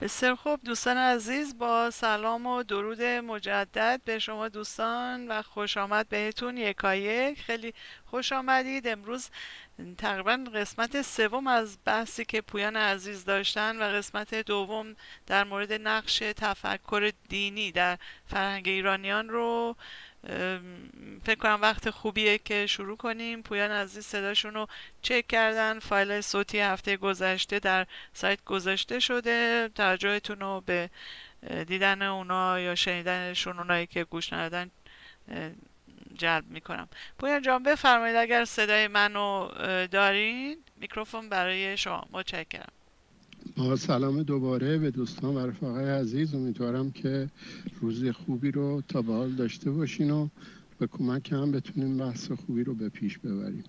بسیار خوب دوستان عزیز، با سلام و درود مجدد به شما دوستان و خوش آمد بهتون یکایک. خیلی خوش آمدید. امروز تقریبا قسمت سوم از بحثی که پویان عزیز داشتن و قسمت دوم در مورد نقش تفکر دینی در فرهنگ ایرانیان رو فکر کنم وقت خوبیه که شروع کنیم. پویان عزیز صداشون رو چک کردن، فایل صوتی هفته گذشته در سایت گذاشته شده. توجهتون رو به دیدن اونا یا شنیدنشون، اونایی که گوش ندادن، جلب میکنم. پویان جان بفرمایید اگر صدای منو دارین. میکروفون برای شما. متشکرم. با سلام دوباره به دوستان و رفقای عزیز. امیدوارم که روز خوبی رو تا به حال داشته باشین و به کمک هم بتونیم بحث خوبی رو به پیش ببریم.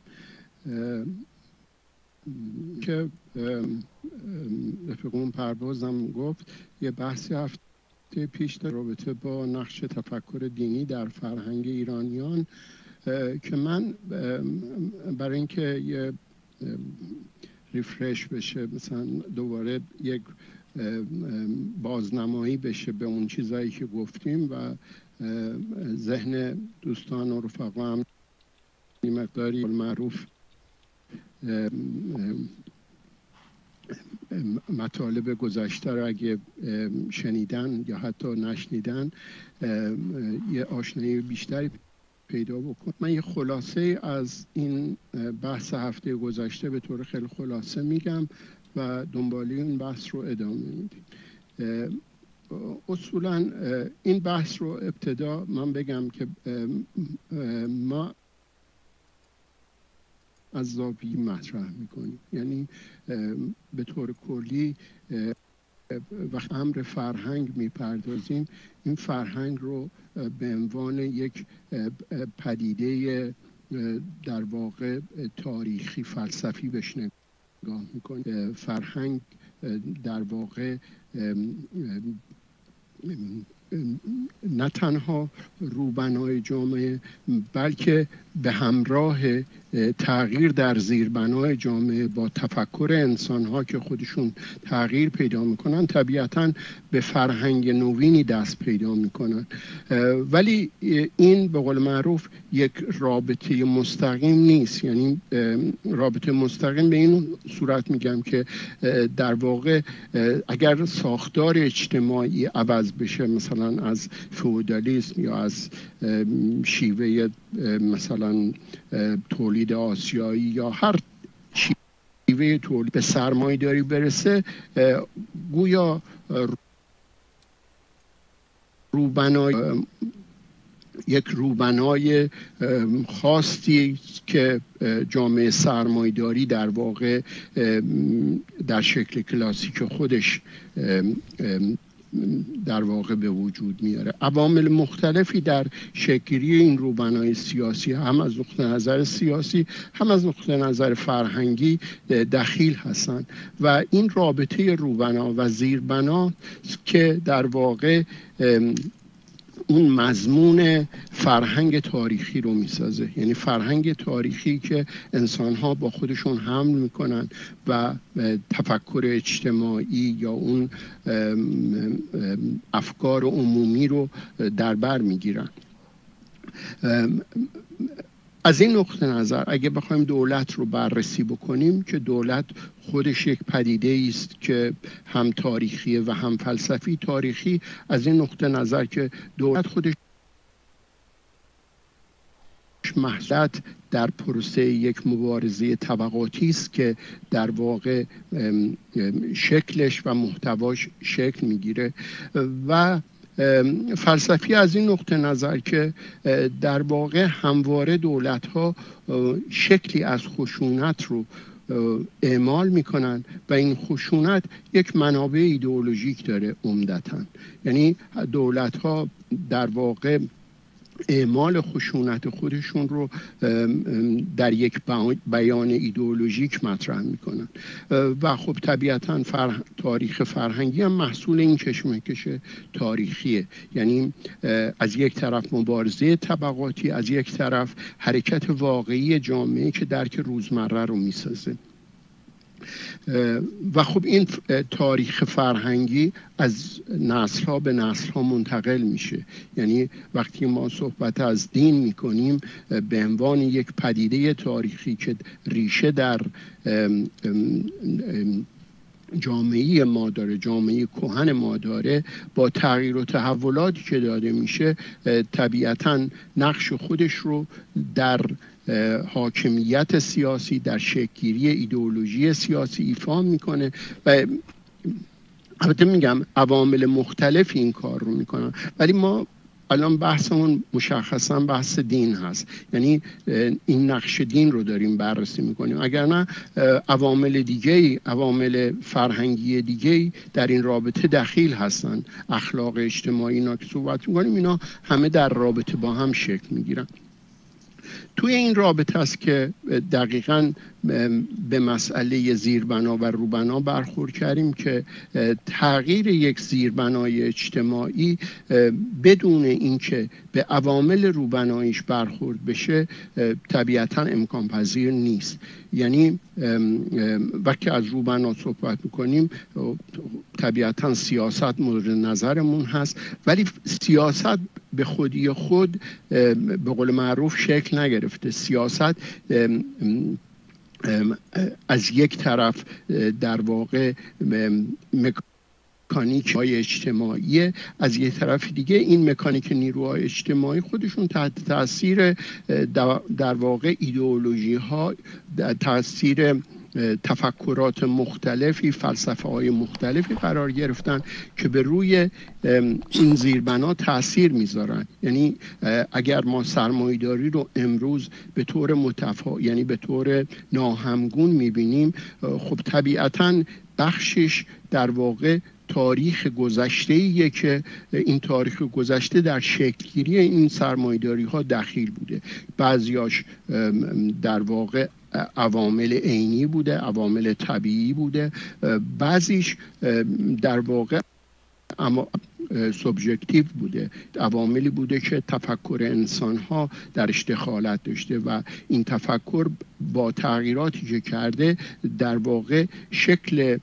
که رفیقون پروازم گفت یه بحثی هفته پیش در رابطه با نقش تفکر دینی در فرهنگ ایرانیان که من برای اینکه یه ریفرش بشه، مثلا دوباره یک بازنمایی بشه به اون چیزایی که گفتیم و ذهن دوستان و رفقا هم مقداری معروف مطالب گذشته رو اگه شنیدن یا حتی نشنیدن یه آشنایی بیشتری پیدا بکن. من یه خلاصه از این بحث هفته گذشته به طور خیلی خلاصه میگم و دنبالی این بحث رو ادامه میدیم. اصولا این بحث رو ابتدا من بگم که ما از زاویه مطرح میکنیم، یعنی به طور کلی وقتی امر فرهنگ میپردازیم این فرهنگ رو به عنوان یک پدیده در واقع تاریخی فلسفی بهش نگاه میکنیم. فرهنگ در واقع نه تنها روبنای جامعه بلکه به همراه تغییر در زیربنای جامعه با تفکر انسان‌ها که خودشون تغییر پیدا میکنن طبیعتاً به فرهنگ نوینی دست پیدا میکنن. ولی این به قول معروف یک رابطه مستقیم نیست. یعنی رابطه مستقیم به این صورت میگم که در واقع اگر ساختار اجتماعی عوض بشه، مثلا از فئودالیسم یا از شیوه مثلا تولید آسیایی یا هر شیوه تولید به سرمایه‌داری برسه، گویا یک روبنای خاصی که جامعه سرمایه‌داری در واقع در شکل کلاسیک خودش در واقع به وجود میاره. عوامل مختلفی در شکل‌گیری این روبنای سیاسی، هم از نقطه نظر سیاسی هم از نقطه نظر فرهنگی دخیل هستند و این رابطه روبنا و زیربنا که در واقع اون مضمون فرهنگ تاریخی رو میسازه. یعنی فرهنگ تاریخی که انسان‌ها با خودشون حمل میکنن و تفکر اجتماعی یا اون افکار عمومی رو در بر میگیرن. از این نقطه نظر اگه بخوایم دولت رو بررسی بکنیم که دولت خودش یک پدیده است که هم تاریخیه و هم فلسفی. تاریخی از این نقطه نظر که دولت خودش محصولات در پروسه یک مبارزه طبقاتی است که در واقع شکلش و محتواش شکل میگیره، و فلسفی از این نقطه نظر که در واقع همواره دولت‌ها شکلی از خشونت رو اعمال میکنن و این خشونت یک منابع ایدئولوژیک داره عمدتاً. یعنی دولت‌ها در واقع اعمال خشونت خودشون رو در یک بیان ایدئولوژیک مطرح میکنن و خب طبیعتاً تاریخ فرهنگی هم محصول این کشمکش تاریخیه. یعنی از یک طرف مبارزه طبقاتی، از یک طرف حرکت واقعی جامعه که درک روزمره رو میسازه. و خب این تاریخ فرهنگی از نسل ها به نسل ها منتقل میشه. یعنی وقتی ما صحبت از دین میکنیم به عنوان یک پدیده تاریخی که ریشه در جامعه ما داره، جامعه کهن ما داره، با تغییر و تحولاتی که داده میشه طبیعتاً نقش خودش رو در حاکمیت سیاسی، در شکل‌گیری ایدئولوژی سیاسی ایفا میکنه و البته میگم عوامل مختلف این کار رو میکنن، ولی ما الان بحثمون مشخصا بحث دین هست، یعنی این نقش دین رو داریم بررسی میکنیم. اگر نه عوامل دیگه، عوامل فرهنگی دیگه در این رابطه دخیل هستن. اخلاق اجتماعی اینا که صحبت میکنیم اینا همه در رابطه با هم شکل میگیرن. توی این رابطه است که دقیقاً به مسئله زیربنا و روبنا برخورد کردیم که تغییر یک زیربنای اجتماعی بدون اینکه به عوامل روبناییش برخورد بشه طبیعتاً امکان پذیر نیست. یعنی وقتی از روبنا صحبت میکنیم طبیعتاً سیاست مورد نظرمون هست، ولی سیاست به خودی خود به قول معروف شکل نگرفته. سیاست از یک طرف در واقع مکانیک های اجتماعی، از یک طرف دیگه این مکانیک نیروهای اجتماعی خودشون تحت تاثیر در واقع ایدئولوژی ها، تاثیر تفکرات مختلفی، فلسفه های مختلفی قرار گرفتن که به روی این زیربنا تأثیر میذارن. یعنی اگر ما سرمایه‌داری رو امروز به طور یعنی به طور ناهمگون میبینیم، خب طبیعتاً بخشش در واقع تاریخ گذشته‌ایه که این تاریخ گذشته در شکلگیری این سرمایه‌داری ها دخیل بوده. بعضیاش در واقع عوامل عینی بوده، عوامل طبیعی بوده، بعضیش در واقع اما سوبژکتیو بوده، عواملی بوده که تفکر انسان‌ها درش دخالت داشته و این تفکر با تغییراتی که کرده در واقع شکل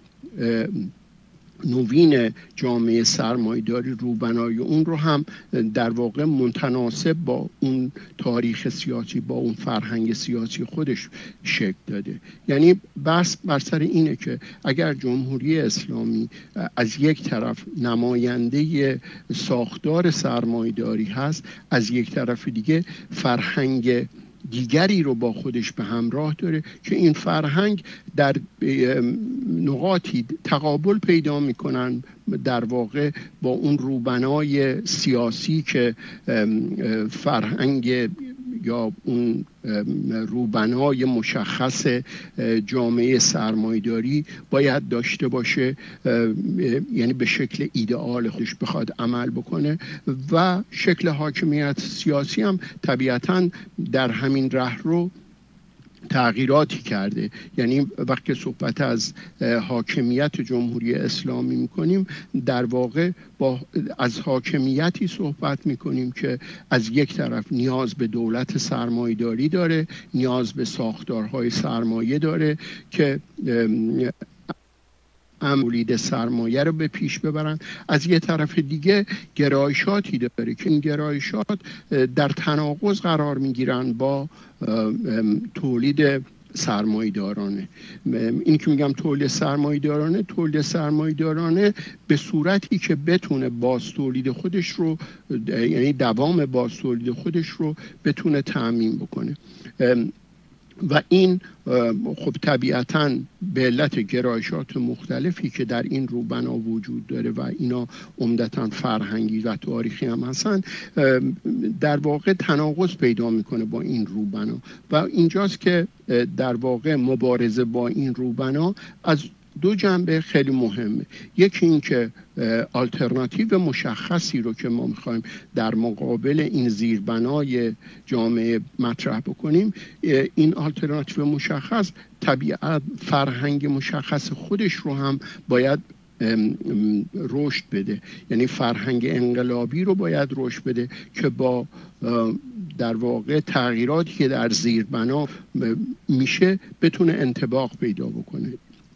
نوین جامعه سرمایه‌داری، روبنای اون رو هم در واقع متناسب با اون تاریخ سیاسی، با اون فرهنگ سیاسی خودش شکل داده. یعنی بحث بر سر اینه که اگر جمهوری اسلامی از یک طرف نماینده ساختار سرمایه‌داری هست، از یک طرف دیگه فرهنگ دیگری رو با خودش به همراه داره که این فرهنگ در نقاطی تقابل پیدا میکنن در واقع با اون روبنای سیاسی که فرهنگ یا اون روبنای مشخص جامعه سرمایه‌داری باید داشته باشه، یعنی به شکل ایدئال خودش بخواد عمل بکنه و شکل حاکمیت سیاسی هم طبیعتاً در همین ره رو تغییراتی کرده. یعنی وقتی صحبت از حاکمیت جمهوری اسلامی میکنیم در واقع از حاکمیتی صحبت میکنیم که از یک طرف نیاز به دولت سرمایه‌داری داره، نیاز به ساختارهای سرمایه داره که تولید سرمایه رو به پیش ببرن، از یه طرف دیگه گرایشاتی داره که این گرایشات در تناقض قرار میگیرن با تولید سرمایه‌دارانه. این که میگم تولید سرمایه‌دارانه به صورتی که بتونه بازتولید خودش رو، یعنی دوام بازتولید خودش رو بتونه تأمین بکنه و این خب طبیعتاً به علت گرایشات مختلفی که در این روبنا وجود داره و اینا عمدتاً فرهنگی و تاریخی هم هستن در واقع تناقض پیدا میکنه با این روبنا و اینجاست که در واقع مبارزه با این روبنا از دو جنبه خیلی مهمه. یکی این که آلترناتیو مشخصی رو که ما میخوایم در مقابل این زیربنای جامعه مطرح بکنیم، این آلترناتیو مشخص طبیعت فرهنگ مشخص خودش رو هم باید رشد بده. یعنی فرهنگ انقلابی رو باید رشد بده که با در واقع تغییراتی که در زیربنا میشه بتونه انطباق پیدا بکنه.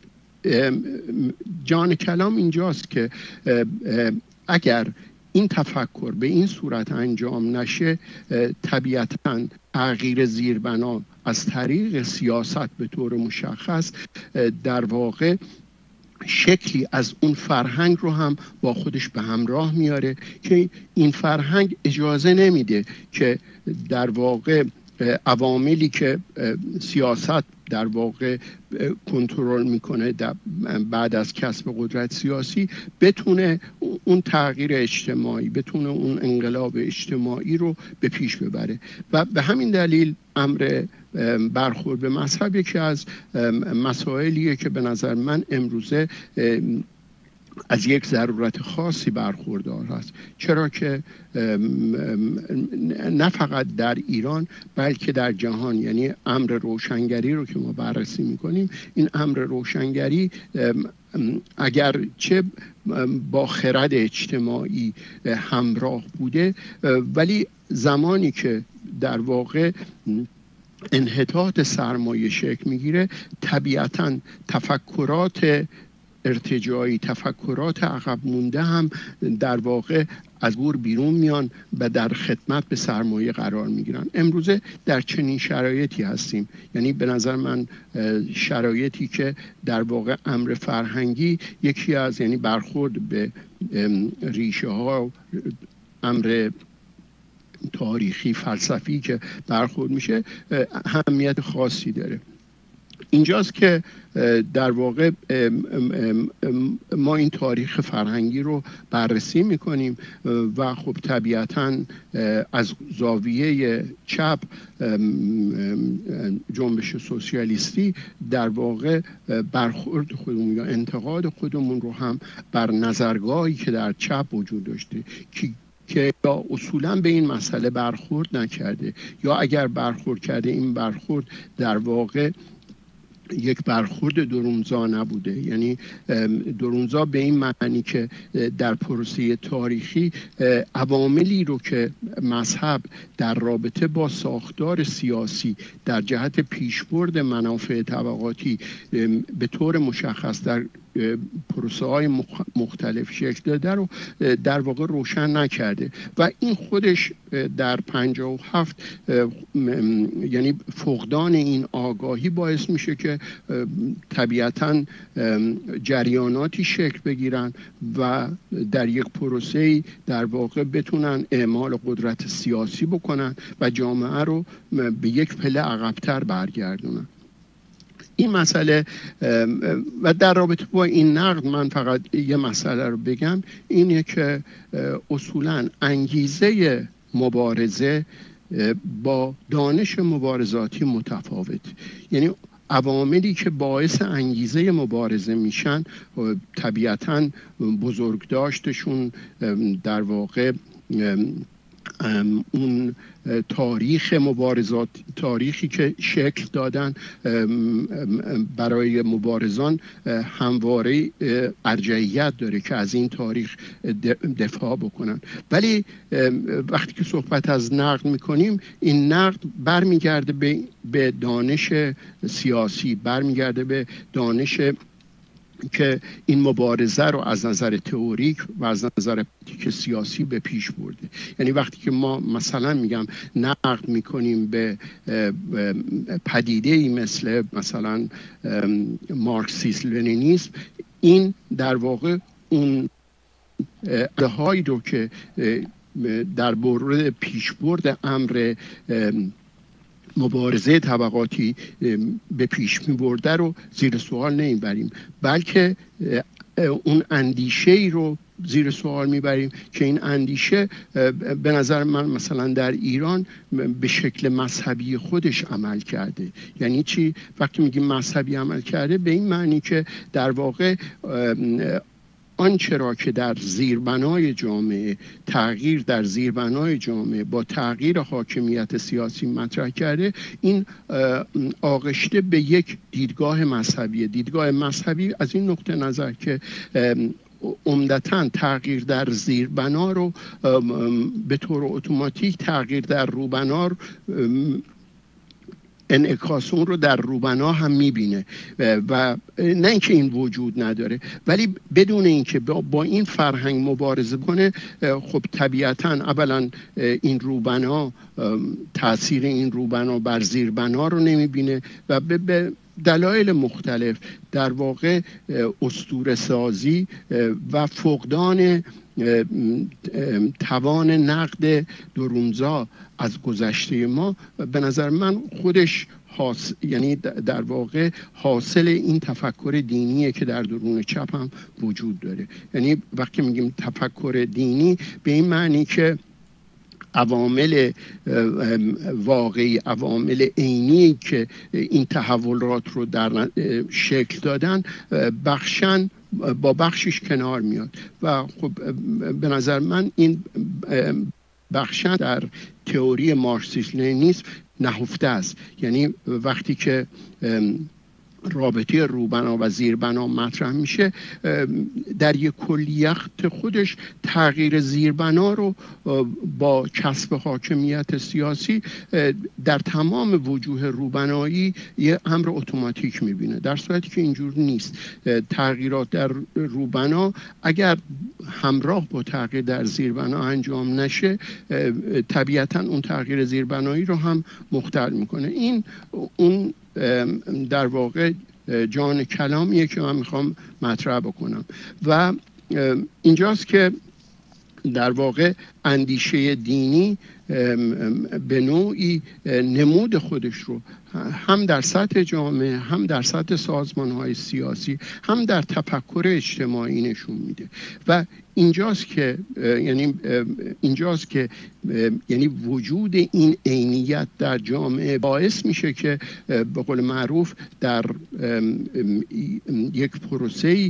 جان کلام اینجاست که اگر این تفکر به این صورت انجام نشه، طبیعتاً تغییر زیربنا از طریق سیاست به طور مشخص در واقع شکلی از اون فرهنگ رو هم با خودش به همراه میاره که این فرهنگ اجازه نمیده که در واقع عواملی که سیاست در واقع کنترل میکنه بعد از کسب قدرت سیاسی بتونه اون تغییر اجتماعی، بتونه اون انقلاب اجتماعی رو به پیش ببره. و به همین دلیل امر برخورد به مذهب یکی از مسائلیه که به نظر من امروزه از یک ضرورت خاصی برخوردار هست، چرا که نه فقط در ایران بلکه در جهان، یعنی امر روشنگری رو که ما بررسی میکنیم، این امر روشنگری اگر چه با خرد اجتماعی همراه بوده، ولی زمانی که در واقع انحطاط سرمایه شکل میگیره، طبیعتاً تفکرات ارتجاعی، تفکرات عقب مونده هم در واقع از گور بیرون میان و در خدمت به سرمایه قرار میگیرن. امروزه در چنین شرایطی هستیم، یعنی به نظر من شرایطی که در واقع امر فرهنگی یکی از، یعنی برخورد به ریشه ها، امر تاریخی فلسفی که برخورد میشه اهمیت خاصی داره. اینجاست که در واقع ما این تاریخ فرهنگی رو بررسی میکنیم و خب طبیعتاً از زاویه چپ جنبش سوسیالیستی در واقع برخورد خودمون یا انتقاد خودمون رو هم بر نظرگاهی که در چپ وجود داشته که یا اصولاً به این مسئله برخورد نکرده، یا اگر برخورد کرده این برخورد در واقع یک برخورد درونزا نبوده. یعنی درونزا به این معنی که در پروسه تاریخی عواملی رو که مذهب در رابطه با ساختار سیاسی در جهت پیشبرد منافع طبقاتی به طور مشخص در پروسه های مختلف شکل داده رو در واقع روشن نکرده و این خودش در 57 یعنی فقدان این آگاهی باعث میشه که طبیعتاً جریاناتی شکل بگیرن و در یک پروسه در واقع بتونن اعمال قدرت سیاسی بکنن و جامعه رو به یک پله عقب‌تر برگردونن. این مسئله و در رابطه با این نقد من فقط یه مسئله رو بگم، اینه که اصولاً انگیزه مبارزه با دانش مبارزاتی متفاوت، یعنی عواملی که باعث انگیزه مبارزه میشن طبیعتاً بزرگداشتشون در واقع اون تاریخ مبارزات، تاریخی که شکل دادن برای مبارزان همواره ارجحیت داره که از این تاریخ دفاع بکنن. ولی وقتی که صحبت از نقد میکنیم، این نقد برمیگرده به دانش سیاسی، برمیگرده به دانش که این مبارزه رو از نظر تئوریک و از نظر پرکتیک سیاسی به پیش برده. یعنی وقتی که ما مثلا میگم نقد میکنیم به پدیده‌ای مثلا مارکسیسم لنینیسم، این در واقع اون ایده‌هایی رو که در مورد پیشبرد امر مبارزه طبقاتی به پیش می‌برده رو زیر سوال نمیبریم، بلکه اون اندیشه‌ای رو زیر سوال میبریم که این اندیشه به نظر من مثلا در ایران به شکل مذهبی خودش عمل کرده. یعنی چی؟ وقتی میگیم مذهبی عمل کرده به این معنی که در واقع آنچه را که در زیربنای جامعه، تغییر در زیربنای جامعه با تغییر حاکمیت سیاسی مطرح کرده، این آغشته به یک دیدگاه مذهبی. دیدگاه مذهبی از این نقطه نظر که عمدتاً تغییر در زیربنا رو به طور اتوماتیک تغییر در روبنا انعکاس اون رو در روبنا هم میبینه و نه اینکه این وجود نداره، ولی بدون اینکه با این فرهنگ مبارزه کنه خب طبیعتاً اولا این روبنا تاثیر این روبنا بر زیربنا رو نمیبینه و به دلایل مختلف در واقع اسطوره سازی و فقدان توان نقد درونزا از گذشته ما به نظر من خودش یعنی در واقع حاصل این تفکر دینیه که در درون چپ هم وجود داره. یعنی وقتی میگیم تفکر دینی به این معنی که عوامل واقعی، عوامل عینی که این تحولات رو در شکل دادن بخشن با بخشش کنار میاد و خب به نظر من این بخشن در تئوری مارکسیسم لنینیسم نهفته است. یعنی وقتی که رابطه روبنا و زیربنا مطرح میشه در یک کلیت خودش تغییر زیربنا رو با کسب حاکمیت سیاسی در تمام وجوه روبنایی یه امر اتوماتیک میبینه، در صورتی که اینجور نیست. تغییرات در روبنا اگر همراه با تغییر در زیربنا انجام نشه طبیعتا اون تغییر زیربنایی رو هم مختل میکنه. این اون در واقع جان کلامیه که من میخوام مطرح بکنم و اینجاست که در واقع اندیشه دینی به نوعی نمود خودش رو هم در سطح جامعه، هم در سطح سازمان‌های سیاسی، هم در تفکر اجتماعی نشون میده و اینجاست که یعنی وجود این عینیت در جامعه باعث میشه که به قول معروف در یک پروسه‌ای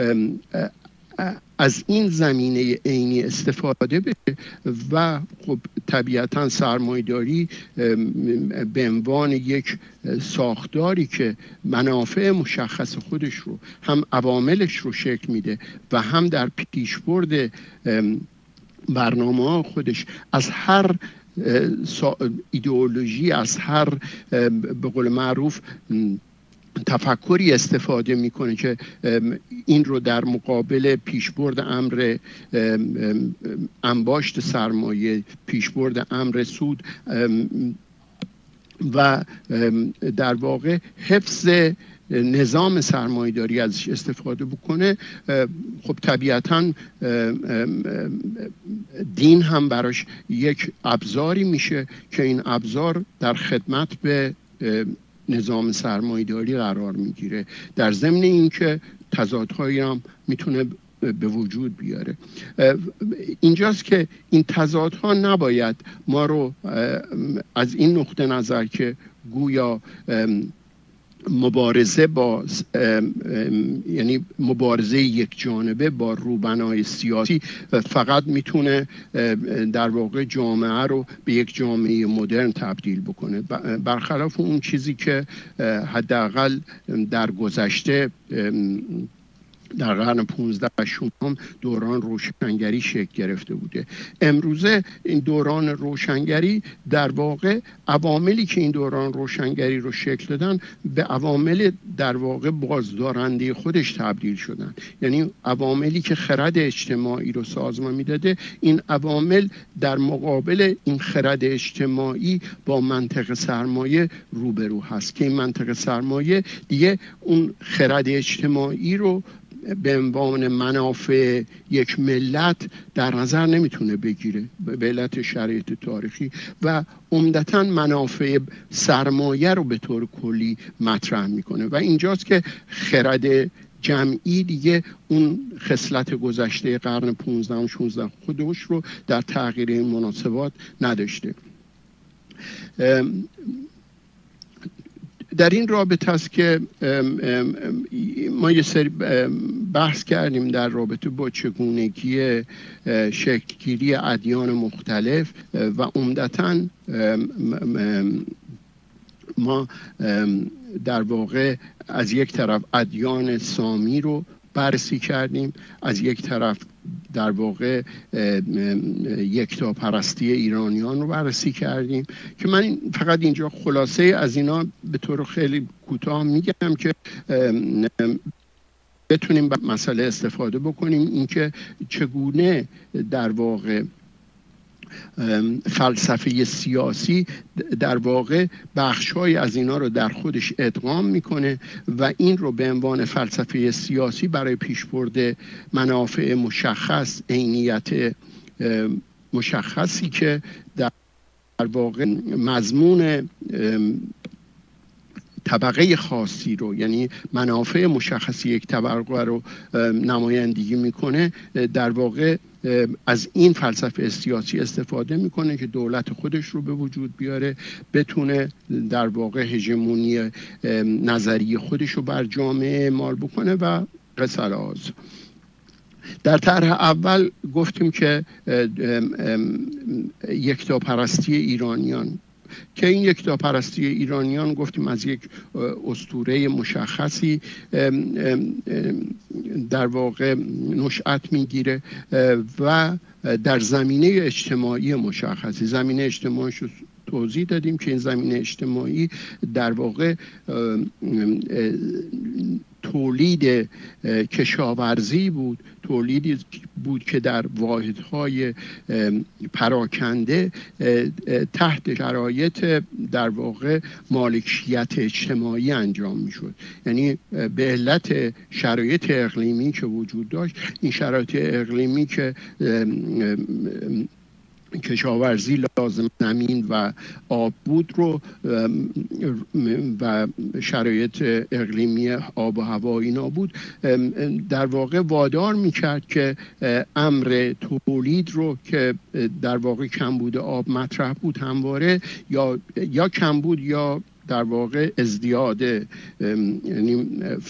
از این زمینه عینی استفاده بشه و خب طبیعتا سرمایه‌داری به عنوان یک ساختاری که منافع مشخص خودش رو هم عواملش رو شکل میده و هم در پیشبرد برنامه‌ها خودش از هر ایدئولوژی، از هر به قول معروف تفکری استفاده میکنه که این رو در مقابل پیشبرد امر انباشت سرمایه، پیشبرد امر سود و در واقع حفظ نظام سرمایه‌داری ازش استفاده بکنه. خب طبیعتاً دین هم براش یک ابزاری میشه که این ابزار در خدمت به نظام سرمایه‌داری قرار میگیره، در ضمن اینکه تضادهایی هم میتونه به وجود بیاره. اینجاست که این تضادها نباید ما رو از این نقطه نظر که گویا مبارزه با یعنی مبارزه یک جانبه با روبنای سیاسی فقط میتونه در واقع جامعه رو به یک جامعه مدرن تبدیل بکنه، برخلاف اون چیزی که حداقل در گذشته در قرن 15 و 16 دوران روشنگری شکل گرفته بوده. امروزه این دوران روشنگری در واقع عواملی که این دوران روشنگری رو شکل دادن به عوامل در واقع بازدارنده خودش تبدیل شدن. یعنی عواملی که خرد اجتماعی رو سازمان میداده، این عوامل در مقابل این خرد اجتماعی با منطق سرمایه روبرو هست که این منطق سرمایه دیگه اون خرد اجتماعی رو به عنوان منافع یک ملت در نظر نمیتونه بگیره به علت شرایط تاریخی و عمدتاً منافع سرمایه رو به طور کلی مطرح میکنه و اینجاست که خرد جمعی دیگه اون خصلت گذشته قرن 15 و 16 خودش رو در تغییر این مناسبات نداشته. در این رابطه است که ما یه سری بحث کردیم در رابطه با چگونگی شکلگیری ادیان مختلف و عمدتاً ما در واقع از یک طرف ادیان سامی رو بررسی کردیم. از یک طرف در واقع یکتاپرستی ایرانیان رو بررسی کردیم که من فقط اینجا خلاصه از اینا به طور خیلی کوتاه میگم که بتونیم به مسئله استفاده بکنیم. اینکه چگونه در واقع فلسفه سیاسی در واقع بخش‌های از اینا رو در خودش ادغام میکنه و این رو به عنوان فلسفه سیاسی برای پیشبرد منافع مشخص، عینیت مشخصی که در واقع مضمون طبقه خاصی رو، یعنی منافع مشخصی یک طبقه رو نمایندگی میکنه، در واقع از این فلسفه سیاسی استفاده میکنه که دولت خودش رو به وجود بیاره، بتونه در واقع هژمونی نظری خودش رو بر جامعه اعمال بکنه و قصلاز. در طرح اول گفتیم که یکتاپرستی ایرانیان، که این یکتاپرستی ایرانیان گفتیم از یک اسطوره مشخصی در واقع نشأت میگیره و در زمینه اجتماعی مشخصی، زمینه اجتماعیش رو توضیح دادیم که این زمینه اجتماعی در واقع تولید کشاورزی بود، تولیدی بود که در واحدهای پراکنده تحت شرایط در واقع مالکیت اجتماعی انجام میشد. یعنی به علت شرایط اقلیمی که وجود داشت، این شرایط اقلیمی که کشاورزی لازم زمین و آب بود رو و شرایط اقلیمی آب و هوا اینا بود، در واقع وادار میکرد که امر تولید رو که در واقع کمبود آب مطرح بود همواره یا کمبود یا در واقع ازدیاد، یعنی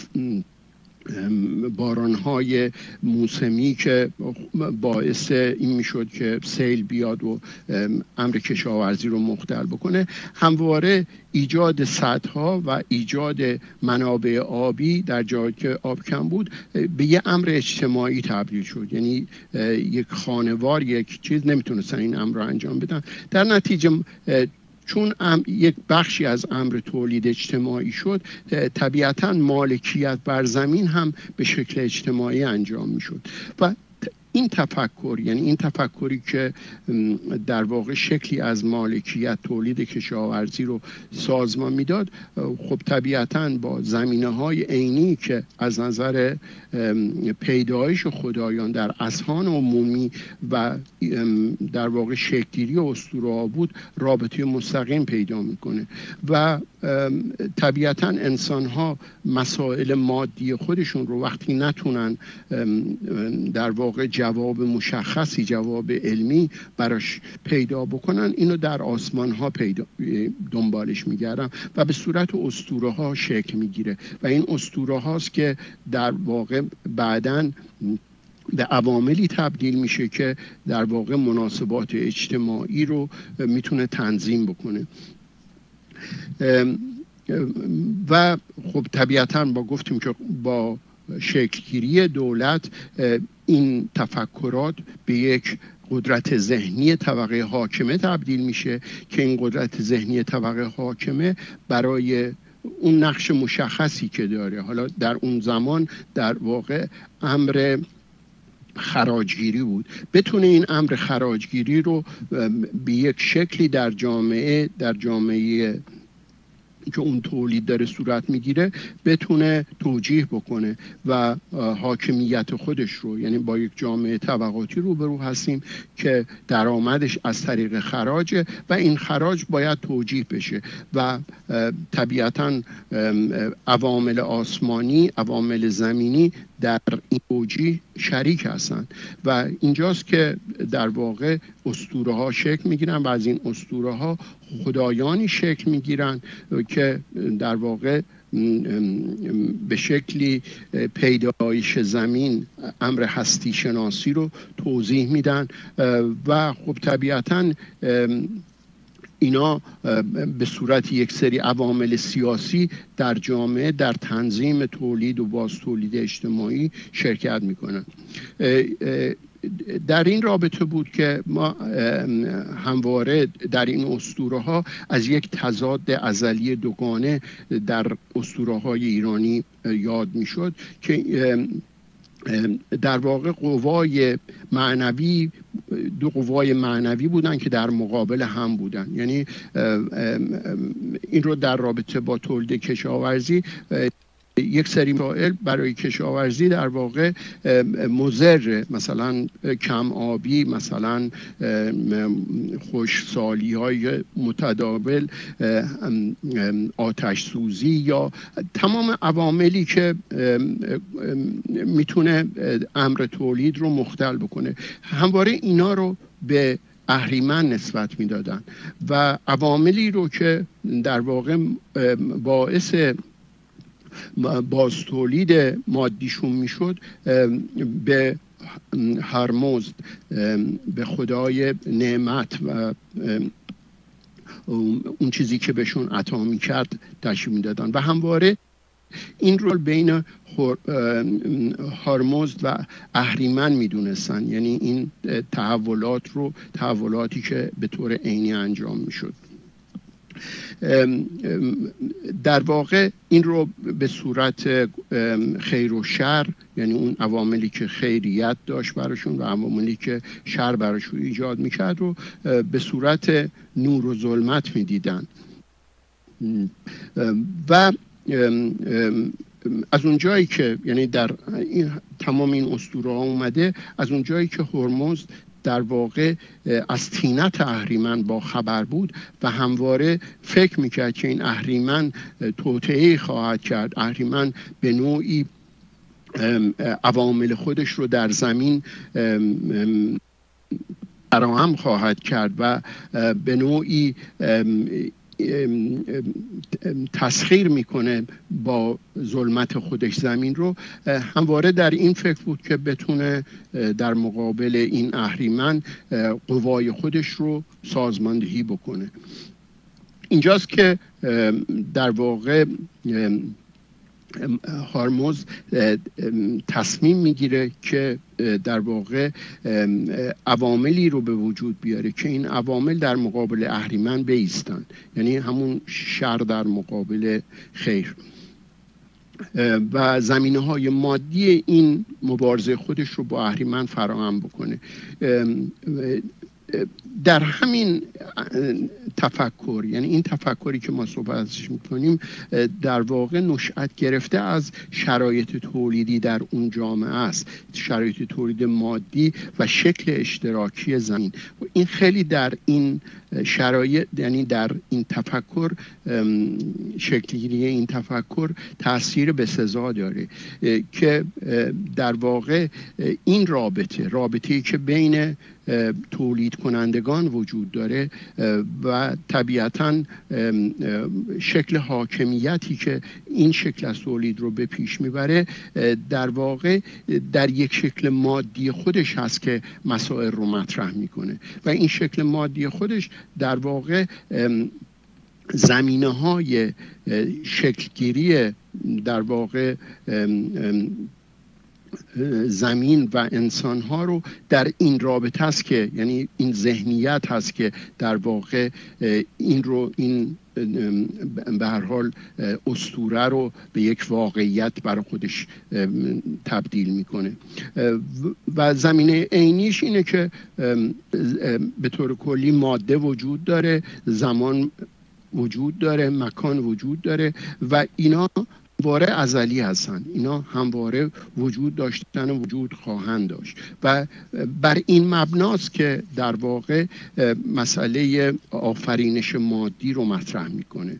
بارانهای موسمی که باعث این میشد که سیل بیاد و امر کشاورزی رو مختل بکنه، همواره ایجاد سدها و ایجاد منابع آبی در جایی که آب کم بود به یه امر اجتماعی تبدیل شد. یعنی یک خانوار یک چیز نمیتونستن این امر رو انجام بدن. در نتیجه چون یک بخشی از امر تولید اجتماعی شد، طبیعتاً مالکیت بر زمین هم به شکل اجتماعی انجام می شد و این تفکر، یعنی این تفکری که در واقع شکلی از مالکیت تولید کشاورزی رو سازمان میداد، خب طبیعتاً با زمینه‌های عینی که از نظر پیدایش خدایان در اذهان عمومی و در واقع شکل‌گیری اسطوره‌ها بود رابطه مستقیم پیدا میکنه و طبیعتاً انسان‌ها مسائل مادی خودشون رو وقتی نتونن در واقع جواب مشخصی، جواب علمی براش پیدا بکنن، اینو در آسمان ها دنبالش میگردن و به صورت اسطوره ها شکل میگیره و این اسطوره هاست که در واقع بعداً به عواملی تبدیل میشه که در واقع مناسبات اجتماعی رو میتونه تنظیم بکنه. و خب طبیعتاً گفتیم که با شکلگیری دولت این تفکرات به یک قدرت ذهنی طبقه حاکمه تبدیل میشه که این قدرت ذهنی طبقه حاکمه برای اون نقش مشخصی که داره، حالا در اون زمان در واقع امر خراجگیری بود، بتونه این امر خراجگیری رو به یک شکلی در جامعه که اون تولید داره صورت میگیره بتونه توجیه بکنه و حاکمیت خودش رو، یعنی با یک جامعه طبقاتی روبرو هستیم که درآمدش از طریق خراجه و این خراج باید توجیه بشه و طبیعتاً عوامل آسمانی، عوامل زمینی در این توجیه شریک هستند و اینجاست که در واقع اسطوره ها شکل میگیرن و از این اسطوره ها خدایانی شکل میگیرن که در واقع به شکلی پیدایش زمین، امر هستی شناسی رو توضیح میدن و خب طبیعتاً اینا به صورت یک سری عوامل سیاسی در جامعه در تنظیم تولید و باز تولید اجتماعی شرکت میکنن. در این رابطه بود که ما همواره در این اسطوره ها از یک تضاد ازلی دوگانه در اسطوره های ایرانی یاد میشد که در واقع قوای معنوی، دو قوای معنوی بودن که در مقابل هم بودن. یعنی این رو در رابطه با تولید کشاورزی یک سری مسائل برای کشاورزی در واقع مضر، مثلا کم آبی، مثلا خشکسالی های متداول، آتش سوزی یا تمام عواملی که میتونه امر تولید رو مختل بکنه، همواره اینا رو به اهریمن نسبت میدادن و عواملی رو که در واقع باعث باز تولید مادیشون میشد به هرمزد، به خدای نعمت و اون چیزی که بهشون عطا میکرد تشبیه میدادن و همواره این رو بین هرمزد و اهریمن میدونستن. یعنی این تحولاتی که به طور عینی انجام میشد. در واقع این رو به صورت خیر و شر، یعنی اون عواملی که خیریت داشت براشون و عواملی که شر براشون ایجاد میکرد رو به صورت نور و ظلمت میدیدن و از اون جایی که یعنی در تمام این اسطوره ها اومده، از اون جایی که هرمزد در واقع از طینت اهریمن با خبر بود و همواره فکر میکرد که این اهریمن توطئه خواهد کرد، اهریمن به نوعی عوامل خودش رو در زمین فراهم خواهد کرد و به نوعی تسخیر میکنه با ظلمت خودش زمین رو، همواره در این فکر بود که بتونه در مقابل این اهریمن قوای خودش رو سازماندهی بکنه. اینجاست که در واقع هرمزد تصمیم میگیره که در واقع عواملی رو به وجود بیاره که این عوامل در مقابل اهریمن بایستن، یعنی همون شر در مقابل خیر و زمینه‌های مادی این مبارزه خودش رو با اهریمن فراهم بکنه. در همین تفکر، یعنی این تفکری که ما صحبتش میکنیم، در واقع نشأت گرفته از شرایط تولیدی در اون جامعه است، شرایط تولید مادی و شکل اشتراکی زمین. و این خیلی در این شرایط، یعنی در این تفکر، شکلگیری این تفکر تأثیر بسزا داره که در واقع این رابطه‌ای که بین تولید کنندگان وجود داره و طبیعتاً شکل حاکمیتی که این شکل از تولید رو به پیش میبره، در واقع در یک شکل مادی خودش هست که مسائل رو مطرح میکنه و این شکل مادی خودش در واقع زمینه‌های شکلگیری در واقع زمین و انسان ها رو در این رابطه است که، یعنی این ذهنیت هست که در واقع این به هر حال اسطوره رو به یک واقعیت برای خودش تبدیل میکنه و زمینه عینیش اینه که به طور کلی ماده وجود داره، زمان وجود داره، مکان وجود داره و اینا همواره ازلی هستن، اینا همواره وجود داشتن و وجود خواهند داشت و بر این مبناست که در واقع مسئله آفرینش مادی رو مطرح میکنه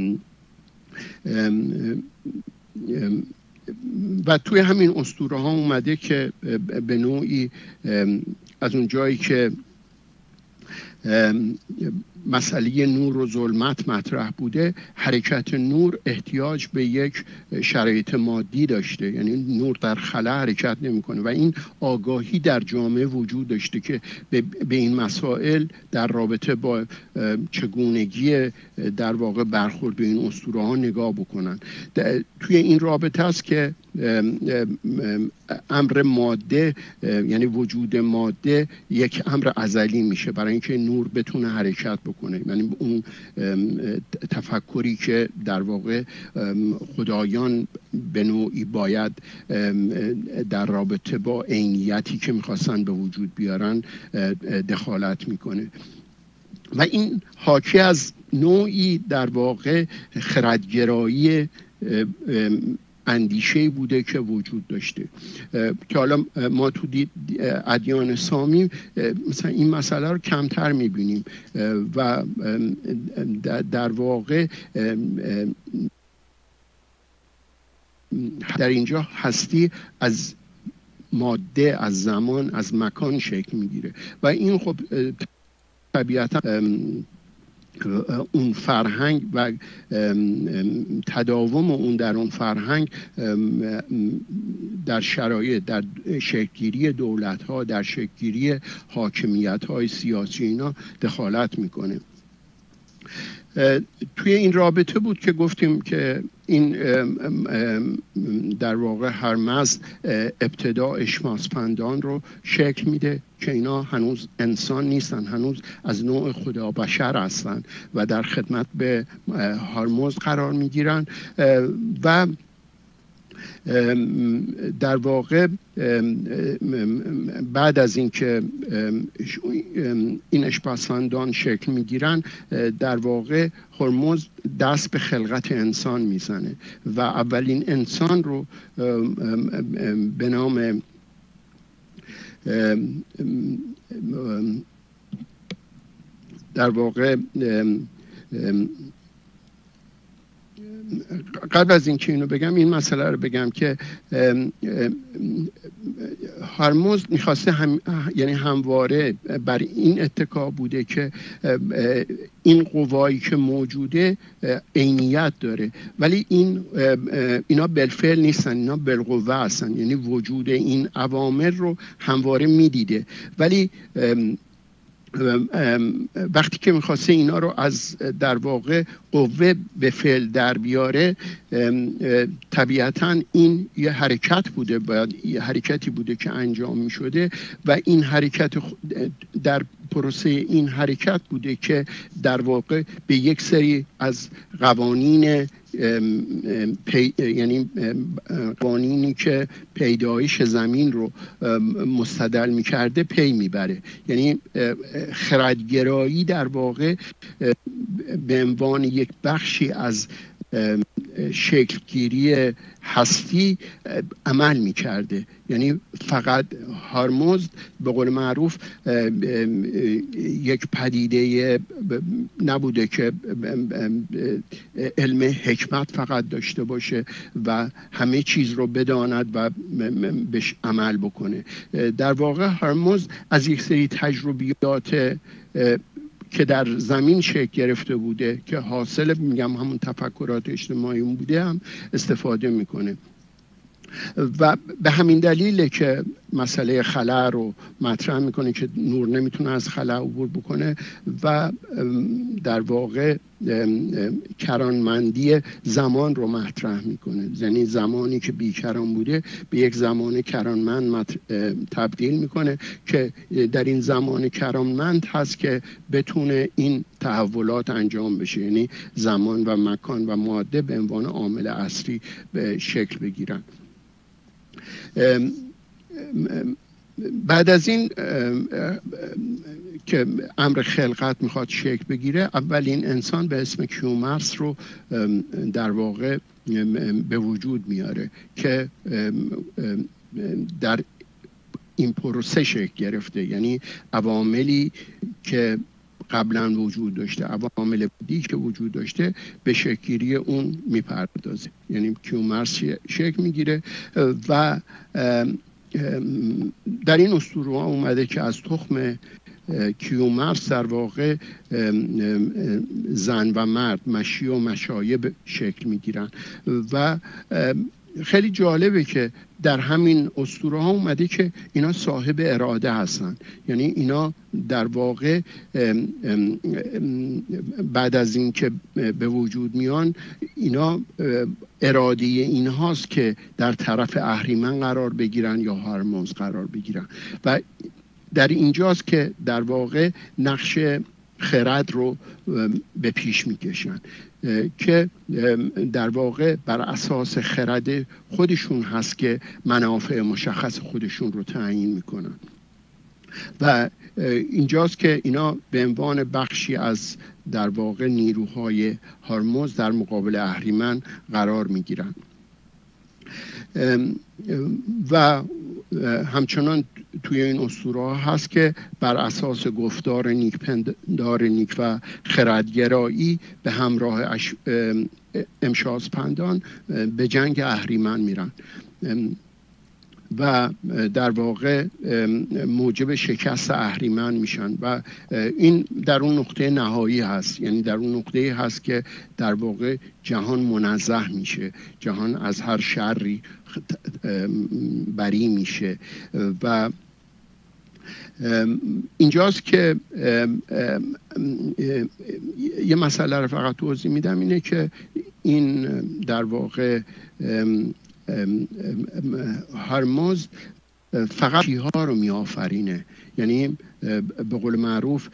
و توی همین اسطوره ها اومده که به نوعی از اون جایی که مسئله نور و ظلمت مطرح بوده، حرکت نور احتیاج به یک شرایط مادی داشته، یعنی نور در خلا حرکت نمیکنه و این آگاهی در جامعه وجود داشته که به این مسائل در رابطه با چگونگی در واقع برخورد به این اسطوره ها نگاه بکنن. توی این رابطه است که امر ماده، یعنی وجود ماده، یک امر ازلی میشه برای اینکه نور بتونه حرکت بکنه. یعنی اون تفکری که در واقع خدایان به نوعی باید در رابطه با عینیتی که میخواستن به وجود بیارن دخالت میکنه و این حاکی از نوعی در واقع خردگرایی اندیشه بوده که وجود داشته که حالا ما تو ادیان سامی مثلا این مسئله رو کمتر میبینیم و در واقع در اینجا هستی از ماده، از زمان، از مکان شکل میگیره و این خب طبیعتا اون فرهنگ و تداوم اون در اون فرهنگ در شرایط، در شکلگیری دولت‌ها، در شکلگیری حاکمیت‌های سیاسی اینا دخالت میکنه. توی این رابطه بود که گفتیم که این در واقع هرمز ابتدا اشماسپندان رو شکل میده که اینا هنوز انسان نیستن، هنوز از نوع خدا بشر هستن و در خدمت به هرمز قرار میگیرن و در واقع بعد از اینکه این اشپاسفندان شکل میگیرن در واقع هرمز دست به خلقت انسان میزنه و اولین انسان رو به نام در واقع قبل از اینکه اینو بگم این مسئله رو بگم که هرمز میخواسته یعنی همواره بر این اتکا بوده که این قوایی که موجوده عینیت داره ولی اینا بالفعل نیستن، اینا بالقوه هستن، یعنی وجود این عوامل رو همواره میدیده ولی وقتی که میخواسته اینا رو از در واقع قوه به فعل در بیاره طبیعتا این یه حرکت بوده، باید یه حرکتی بوده که انجام میشده و این حرکت در پروسه این حرکت بوده که در واقع به یک سری از قوانین یعنی قوانینی که پیدایش زمین رو مستدل میکرده پی میبره. یعنی خردگرایی در واقع به عنوان یک بخشی از شکلگیری هستی عمل میکرده. یعنی فقط هرمز به قول معروف یک پدیده نبوده که علم حکمت فقط داشته باشه و همه چیز رو بداند و بهش عمل بکنه. در واقع هرمز از یک سری تجربیات که در زمین شکل گرفته بوده که حاصل میگم همون تفکرات اجتماعی بوده هم استفاده میکنه و به همین دلیله که مسئله خلا رو مطرح میکنه که نور نمیتونه از خلا عبور بکنه و در واقع کرانمندی زمان رو مطرح میکنه. یعنی زمانی که بیکران بوده به یک زمان کرانمند تبدیل میکنه که در این زمان کرانمند هست که بتونه این تحولات انجام بشه، یعنی زمان و مکان و ماده به عنوان عامل اصلی به شکل بگیرن. بعد از این که امر خلقت میخواد شکل بگیره اولین انسان به اسم کیومرث رو در واقع به وجود میاره که در این پروسه شکل گرفته. یعنی عواملی که قبلا وجود داشته، عوامل بودی که وجود داشته به شکلگیری اون میپردازه. یعنی کیومرث شکل میگیره و در این اسطوره ها اومده که از تخم کیومرث در واقع زن و مرد، مشی و مشایه به شکل میگیرن و خیلی جالبه که در همین اسطوره ها اومده که اینا صاحب اراده هستن. یعنی اینا در واقع بعد از این که به وجود میان، اینا اراده این هاست که در طرف اهریمن قرار بگیرن یا هرمز قرار بگیرن و در اینجاست که در واقع نقش خرد رو به پیش میکشن که در واقع بر اساس خرد خودشون هست که منافع مشخص خودشون رو تعیین میکنن و اینجاست که اینا به عنوان بخشی از در واقع نیروهای هرمز در مقابل اهریمن قرار میگیرن و همچنان توی این اسطوره ها هست که بر اساس گفتار نیکپندار نیک و خردگرایی به همراه امشاسپندان به جنگ اهریمن میرن و در واقع موجب شکست اهریمن میشن و این در اون نقطه نهایی هست. یعنی در اون نقطه هست که در واقع جهان منزه میشه، جهان از هر شری بری میشه و اینجاست که یه مسئله رو فقط توضیح میدم، اینه که این در واقع هرمز فقط چیها رو می آفرینه. یعنی به قول معروف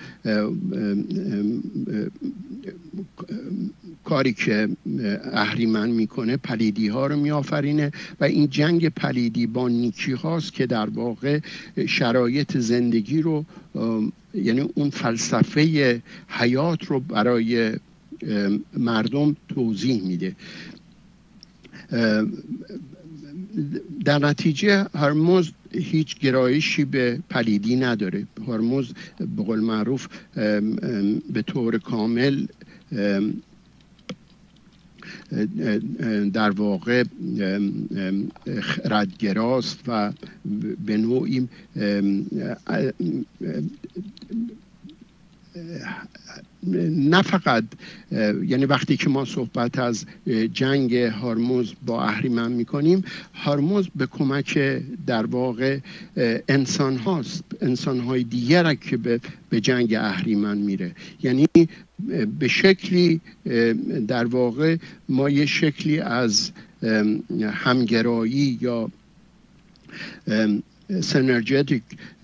کاری که اهریمن میکنه پلیدی ها رو می آفرینه و این جنگ پلیدی با نیکی هاست که در واقع شرایط زندگی رو، یعنی اون فلسفه حیات رو برای مردم توضیح میده. در نتیجه هرمز هیچ گرایشی به پلیدی نداره. هرمز به قول معروف به طور کامل در واقع خردگراست و به نوعی نه فقط، یعنی وقتی که ما صحبت از جنگ هرمز با اهریمن میکنیم، هرمز به کمک در واقع انسان هاست، انسان های دیگر که به جنگ اهریمن میره. یعنی به شکلی در واقع ما یه شکلی از همگرایی یا سینرژتیک،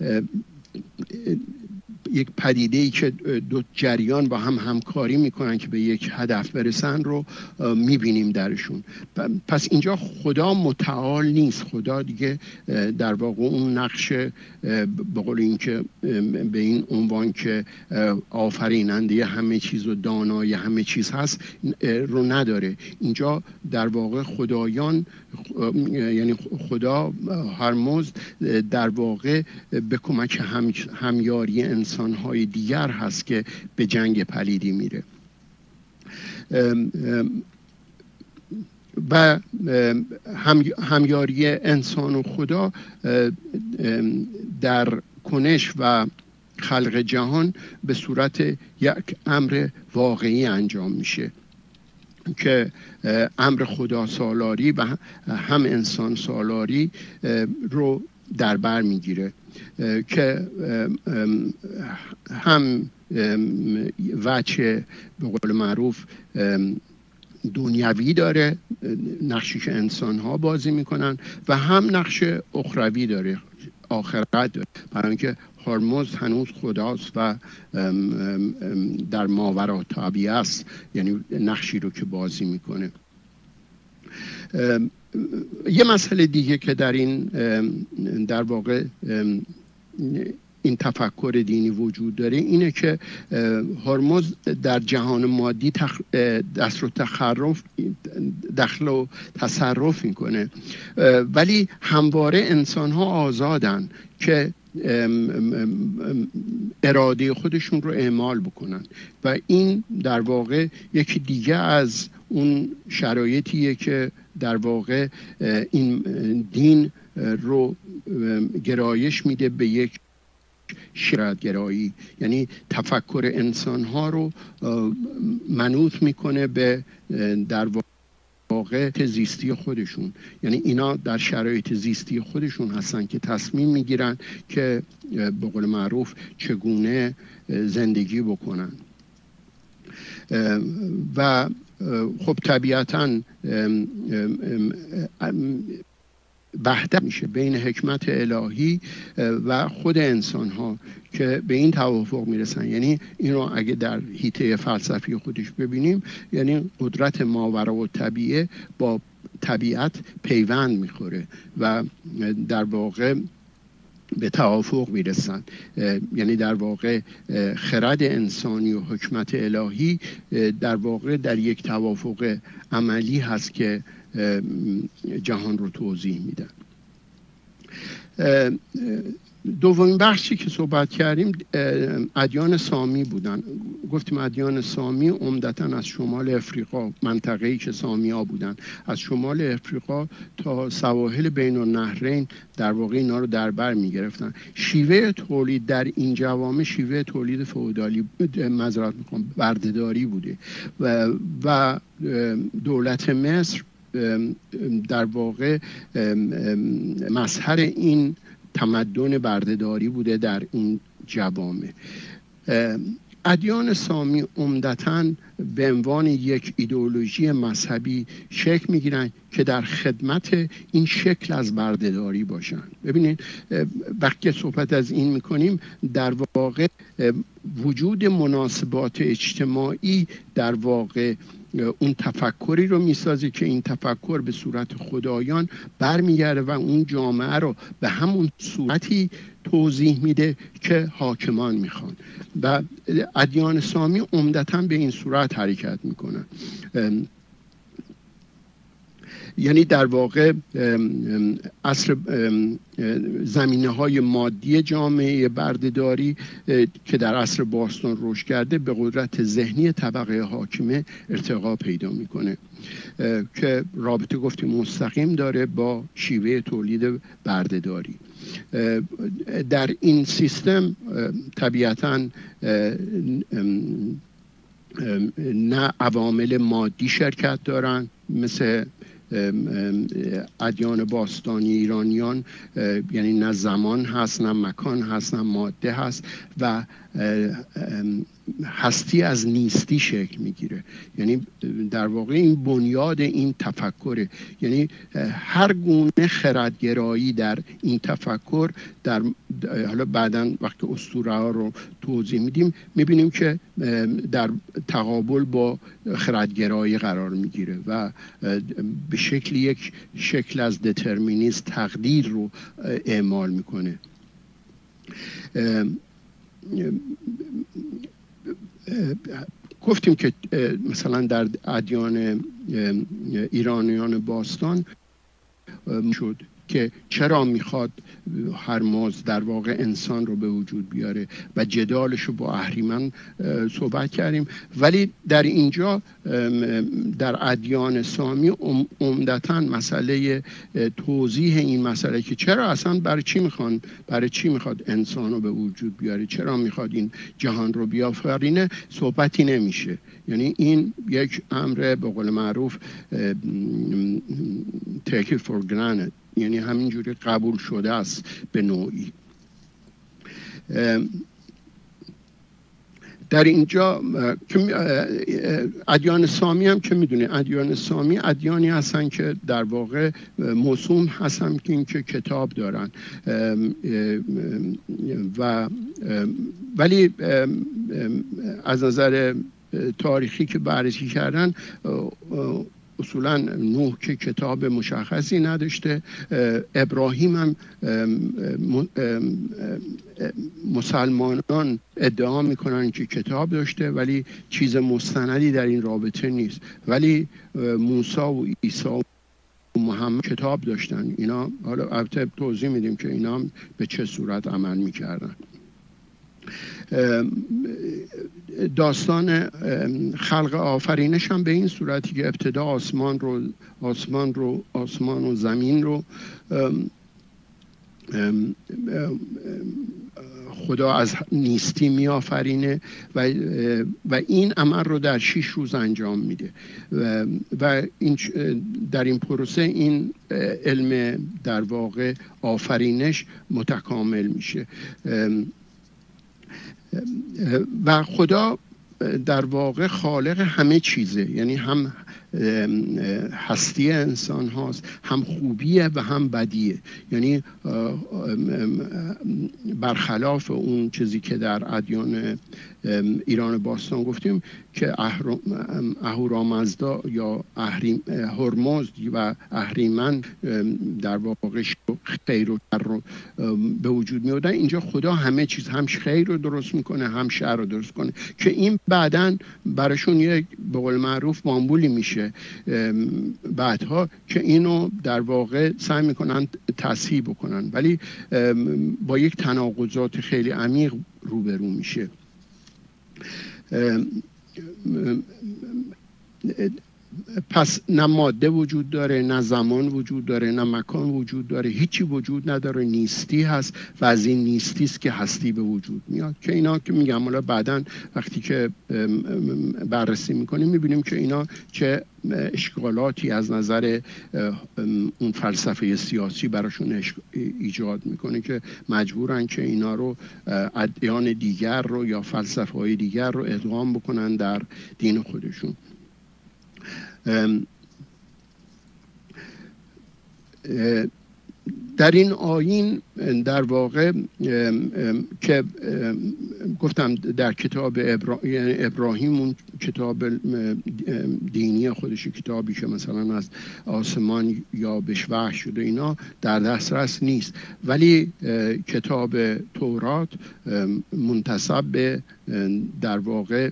یک پدیده‌ای که دو جریان با هم همکاری میکنن که به یک هدف برسن رو میبینیم درشون. پس اینجا خدا متعال نیست، خدا دیگه در واقع اون نقش به قول این که به این عنوان که آفریننده همه چیز و دانای همه چیز هست رو نداره. اینجا در واقع خدایان، یعنی خدا هرمز در واقع به کمک همیاری انسان‌های دیگر هست که به جنگ پلیدی میره و همیاری انسان و خدا در کنش و خلق جهان به صورت یک امر واقعی انجام میشه که امر خدا سالاری و هم انسان سالاری رو در بر میگیره که هم وجه به قول معروف دنیوی داره، نقشی که انسان ها بازی میکنن، و هم نقش اخروی داره، آخرت داره، برای اینکه هرمز هنوز خداست و در ماوراء طبیعه است، یعنی نقشی رو که بازی میکنه. یه مسئله دیگه که در این در واقع این تفکر دینی وجود داره اینه که هرمز در جهان مادی دخل و تصرف میکنه، ولی همواره انسان ها آزادن که اراده خودشون رو اعمال بکنن و این در واقع یکی دیگه از اون شرایطیه که در واقع این دین رو گرایش میده به یک شرع‌گرایی، یعنی تفکر انسان ها رو منوط میکنه به در واقع زیستی خودشون. یعنی اینا در شرایط زیستی خودشون هستن که تصمیم میگیرن که به قول معروف چگونه زندگی بکنن. و خب طبیعتاً وحدت میشه بین حکمت الهی و خود انسان ها که به این توافق میرسن. یعنی این رو اگه در حیطه فلسفی خودش ببینیم، یعنی قدرت ماوراء الطبیعه با طبیعت پیوند میخوره و در واقع به توافق میرسن. یعنی در واقع خرد انسانی و حکمت الهی در واقع در یک توافق عملی هست که جهان رو توضیح میدن. دومین بخشی که صحبت کردیم ادیان سامی بودن. گفتیم ادیان سامی عمدتاً از شمال افریقا، منطقه‌ای که سامیا بودن، از شمال افریقا تا سواحل بین النهرین در واقع اینا رو در بر میگرفتن. شیوه تولید در این جوامع شیوه تولید فئودالی، بردهداری بوده و دولت مصر در واقع مظهر این تمدن بردهداری بوده در این جوامع. ادیان سامی عمدتاً به عنوان یک ایدئولوژی مذهبی شکل میگیرن که در خدمت این شکل از بردهداری باشن. ببینید وقتی صحبت از این میکنیم، در واقع وجود مناسبات اجتماعی در واقع اون تفکری رو میسازه که این تفکر به صورت خدایان برمیگرده و اون جامعه رو به همون صورتی توضیح میده که حاکمان میخوان. و ادیان سامی عمدتاً به این صورت حرکت میکنن. یعنی در واقع عصر زمینه های مادی جامعه بردهداری که در عصر باستان رشد کرده به قدرت ذهنی طبقه حاکمه ارتقا پیدا میکنه که رابطه گفتیم مستقیم داره با شیوه تولید بردهداری. در این سیستم طبیعتاً نه عوامل مادی شرکت دارن مثل ادیان باستانی ایرانیان، یعنی نه زمان هست، نه مکان هست، نه ماده هست و هستی از نیستی شکل میگیره. یعنی در واقع این بنیاد این تفکره. یعنی هر گونه خردگرایی در این تفکر در حالا بعداً وقتی اسطوره ها رو توضیح میدیم میبینیم که در تقابل با خردگرایی قرار میگیره و به شکل یک شکل از دترمینیسم تقدیر رو اعمال میکنه. گفتیم که مثلا در ادیان ایرانیان باستان شد که چرا میخواد هرمز در واقع انسان رو به وجود بیاره و جدالش رو با اهریمن صحبت کردیم. ولی در اینجا در ادیان سامی عمدتاً مسئله توضیح این مسئله که چرا اصلا برای چی میخواد انسان رو به وجود بیاره، چرا میخواد این جهان رو بیافرینه، صحبتی نمیشه. یعنی این یک امر به قول معروف take it for granted، یعنی همینجوری قبول شده است به نوعی. در اینجا ادیان سامی هم که میدونید، ادیان سامی ادیانی هستن که در واقع موسوم هستن که اینکه کتاب دارن و ولی از نظر تاریخی که بررسی کردن اصولا نوح که کتاب مشخصی نداشته، ابراهیم هم مسلمانان ادعا میکنن که کتاب داشته ولی چیز مستندی در این رابطه نیست. ولی موسی و عیسی و محمد کتاب داشتن. اینا حالا البته توضیح میدیم که اینا به چه صورت عمل میکردن. داستان خلق آفرینش هم به این صورتی که ابتدا آسمان و زمین رو خدا از نیستی میآفرینه و این عمل رو در 6 روز انجام میده و این در این پروسه این علم در واقع آفرینش متکامل میشه و خدا در واقع خالق همه چیزه، یعنی هم هستی انسان هاست، هم خوبیه و هم بدیه، یعنی برخلاف اون چیزی که در ادیان ایران باستان گفتیم که اهورامزدا یا هرمزد و اهریمن در واقع خیر و شر رو به وجود میادن، اینجا خدا همه چیز، هم خیر رو درست میکنه هم شر رو درست کنه که این بعداً براشون یک به قول معروف مامبولی میشه بعدها که اینو در واقع سعی میکنن تصحیح بکنن، ولی با یک تناقضات خیلی عمیق روبرو میشه. پس نه ماده وجود داره، نه زمان وجود داره، نه مکان وجود داره، هیچی وجود نداره، نیستی هست و از این نیستی است که هستی به وجود میاد که اینا که میگم حالا بعداً وقتی که بررسی میکنیم میبینیم که اینا چه اشکالاتی از نظر اون فلسفه سیاسی براشون ایجاد میکنه که مجبورن که اینا رو ادیان دیگر رو یا فلسفه های دیگر رو ادغام بکنن در دین خودشون. در این آیین در واقع که گفتم در کتاب ابراهیم، اون کتاب دینی خودش، کتابی که مثلا از آسمان یا بهش وحی شده اینا در دسترس نیست، ولی کتاب تورات منتسب به در واقع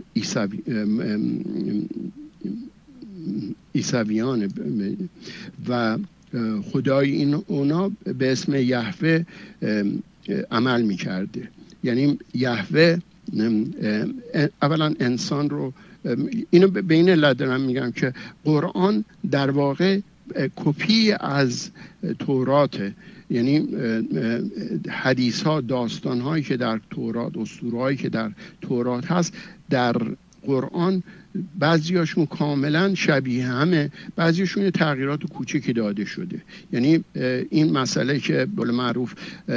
عیسویان و خدای اونا به اسم یهوه عمل میکرده. یعنی یهوه اولا انسان رو، اینو به این علت دارم میگم که قرآن در واقع کپی از توراته، یعنی حدیث ها، داستان هایی که در تورات، اسطوره هایی که در تورات هست در قرآن بعضیاشون کاملا شبیه همه، بعضیاشون تغییرات کوچکی داده شده. یعنی این مسئله که به معروف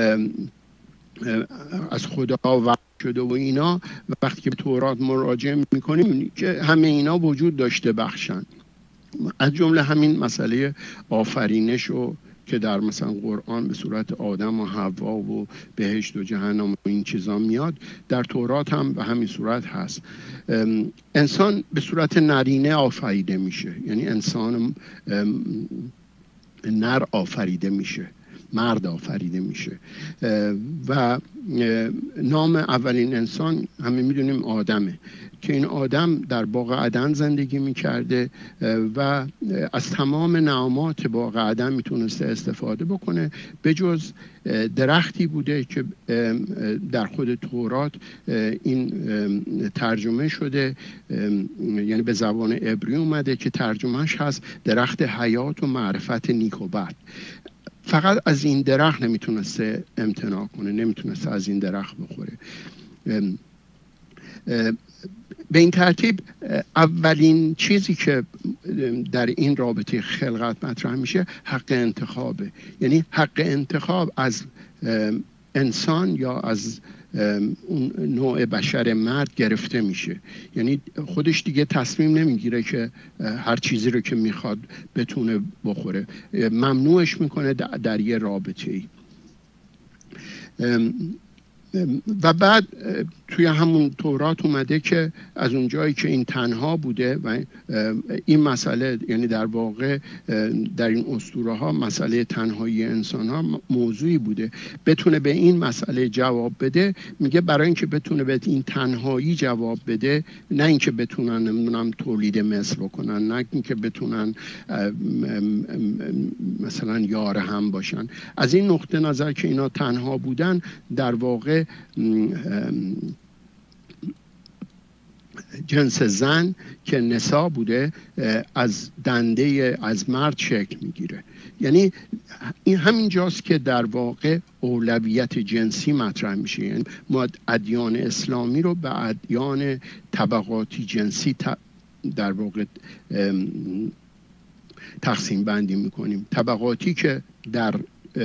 از خدا وحی شده و اینا، وقتی که به تورات مراجعه میکنیم که همه اینا وجود داشته بخشن، از جمله همین مسئله آفرینش و که در مثلا قرآن به صورت آدم و حوا و بهشت و جهنم و این چیزا میاد، در تورات هم به همین صورت هست. انسان به صورت نرینه آفریده میشه، یعنی انسان نر آفریده میشه، مرد آفریده میشه و نام اولین انسان همه میدونیم آدمه که این آدم در باغ عدن زندگی میکرده و از تمام نعمات باغ عدن میتونسته استفاده بکنه به جز درختی بوده که در خود تورات این ترجمه شده، یعنی به زبان عبری اومده که ترجمهش هست درخت حیات و معرفت نیک و بد. فقط از این درخت نمیتونسته امتناع کنه، نمیتونسته از این درخت بخوره. به این ترتیب اولین چیزی که در این رابطه خلقت مطرح میشه حق انتخابه، یعنی حق انتخاب از انسان یا از اون نوع بشر مرد گرفته میشه، یعنی خودش دیگه تصمیم نمیگیره که هر چیزی رو که میخواد بتونه بخوره، ممنوعش میکنه در یه رابطه ای. و بعد توی همون تورات اومده که از اون جایی که این تنها بوده و این مسئله، یعنی در واقع در این اسطوره ها مسئله تنهایی انسان ها موضوعی بوده، بتونه به این مسئله جواب بده. میگه برای اینکه بتونه به این تنهایی جواب بده، نه اینکه بتونن نمیدونم تولید مثل بکنن، نه اینکه بتونن مثلا یار هم باشن، از این نقطه نظر که اینا تنها بودن، در واقع جنس زن که نسا بوده از دنده از مرد شکل میگیره. یعنی این همین جاست که در واقع اولویت جنسی مطرح میشه. یعنی ما ادیان اسلامی رو به ادیان طبقاتی جنسی در واقع تقسیم بندی میکنیم. طبقاتی که در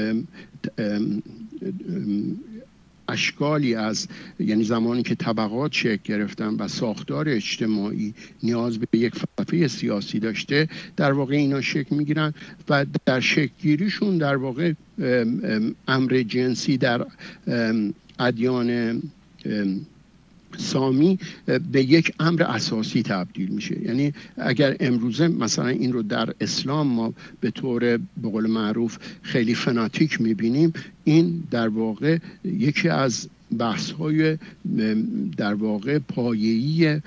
اشکالی از، یعنی زمانی که طبقات شکل گرفتن و ساختار اجتماعی نیاز به یک فلسفه سیاسی داشته، در واقع اینا شکل میگیرن و در شکل گیریشون در واقع امر جنسی در ادیان سامی به یک امر اساسی تبدیل میشه. یعنی اگر امروزه مثلا این رو در اسلام ما به طور به قول معروف خیلی فناتیک میبینیم، این در واقع یکی از بحث‌های در واقع پایه‌ای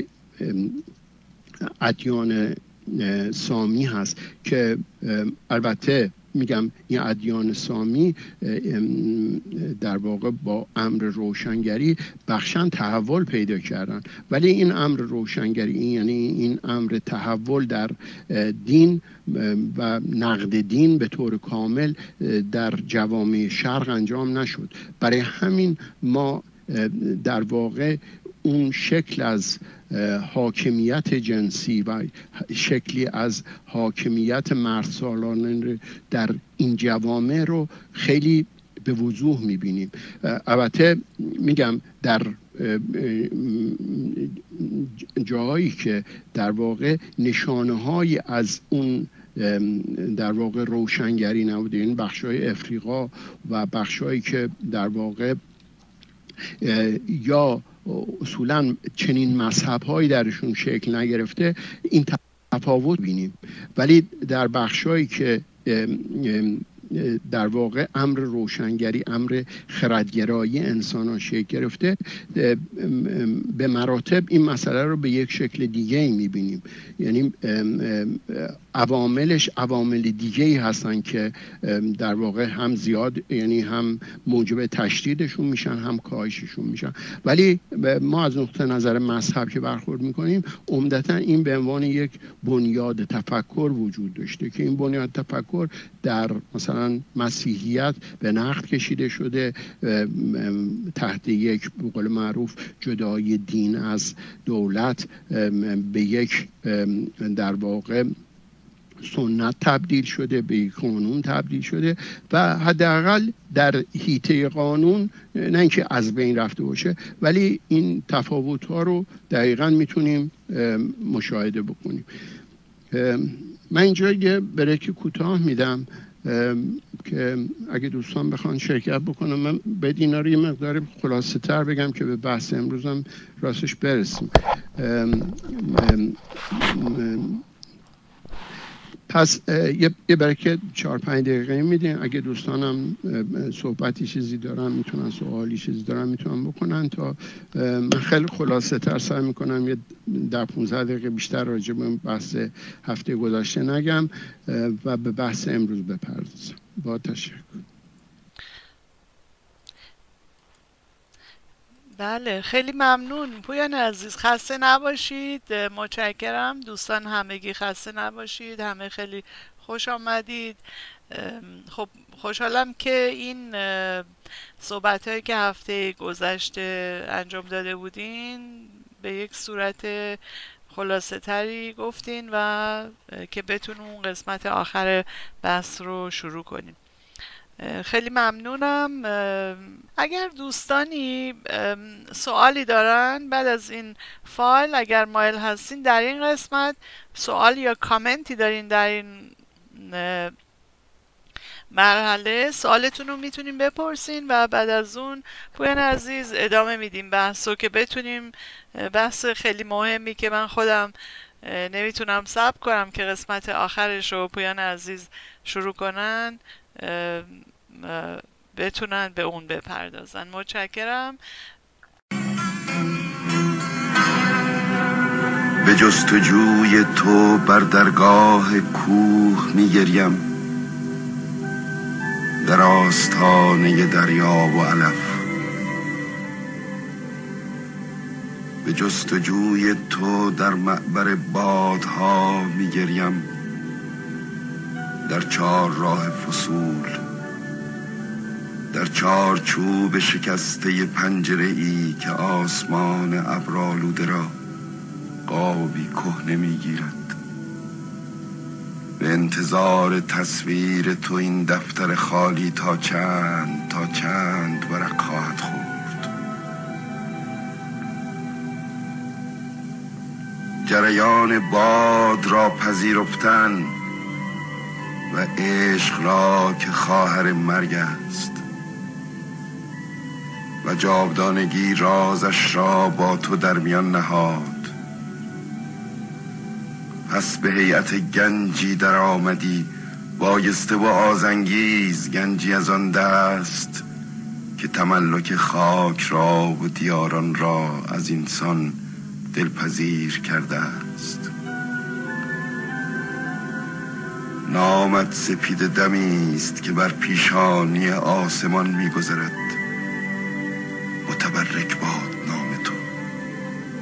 ادیان سامی هست که البته میگم این ادیان سامی در واقع با امر روشنگری بخشن تحول پیدا کردن، ولی این امر روشنگری یعنی این امر تحول در دین و نقد دین به طور کامل در جوامع شرق انجام نشد. برای همین ما در واقع اون شکل از حاکمیت جنسی و شکلی از حاکمیت مردسالارانه در این جوامع رو خیلی به وضوح میبینیم. البته میگم در جاهایی که در واقع نشانه های از اون در واقع روشنگری نبوده، این بخشای افریقا و بخشایی که در واقع یا اصولا چنین مذهب‌هایی درشون شکل نگرفته، این تفاوت بینیم. ولی در بخشایی که در واقع امر روشنگری، امر خردگرایی انسان شکل گرفته، به مراتب این مسئله رو به یک شکل دیگه میبینیم. یعنی عواملش عوامل دیگه‌ای هستن که در واقع هم زیاد، یعنی هم موجب تشدیدشون میشن هم کاهششون میشن. ولی ما از نقطه نظر مذهب که برخورد میکنیم، عمدتا این به عنوان یک بنیاد تفکر وجود داشته که این بنیاد تفکر در مثلا مسیحیت به نقد کشیده شده تحت یک به قول معروف جدای دین از دولت به یک در واقع سنت تبدیل شده، به یک قانون تبدیل شده و حداقل در حیطه قانون نه اینکه از بین رفته باشه، ولی این تفاوت‌ها رو دقیقاً میتونیم مشاهده بکنیم. من اینجا یه بریک کوتاه میدم که اگه دوستان بخوان شرکت بکنم، من باید اینا رو یه مقدار خلاصه تر بگم که به بحث امروزم راستش برسیم. پس یه بریک 4-5 دقیقه میدیم. اگه دوستانم صحبتی چیزی دارن میتونن، سوالی چیزی دارن میتونن بکنن، تا من خیلی خلاصه تر سعی میکنم یه 10-15 دقیقه بیشتر راجع به بحث هفته گذشته نگم و به بحث امروز بپردازم. با تشکر. بله، خیلی ممنون پویان عزیز. خسته نباشید. متشکرم دوستان، همگی خسته نباشید. همه خیلی خوش آمدید. خب خوشحالم که این صحبت هایی که هفته گذشته انجام داده بودین به یک صورت خلاصه تری گفتین و که بتونیم اون قسمت آخر بحث رو شروع کنیم. خیلی ممنونم. اگر دوستانی سوالی دارن بعد از این فایل، اگر مایل هستین در این قسمت سوال یا کامنتی دارین در این مرحله، سوالتون رو میتونیم بپرسین و بعد از اون پویان عزیز ادامه میدیم بحثو که بتونیم بحث خیلی مهمی که من خودم نمیتونم صبر کنم که قسمت آخرش رو پویان عزیز شروع کنن بتونن به اون بپردازن. متشکرم. به جستجوی تو بر درگاه کوه میگریم، در آستانه دریا و علف. به جستجوی تو در معبر بادها میگریم، در چار راه فصول، در چار چوب شکسته پنجره ای که آسمان ابرآلوده را قابی کهنه میگیرد. به انتظار تصویر تو این دفتر خالی تا چند ورق خواهد خورد. جریان باد را پذیرفتن و عشق را که خواهر مرگ است و جاودانگی رازش را با تو در میان نهاد. پس به هیئت گنجی در آمدی، بایسته و آزانگیز، گنجی از آن دست که تملک خاک را و دیاران را از انسان دلپذیر کرده است. نامت سپید دمی است که بر پیشانی آسمان می‌گذرد. متبرک باد نام تو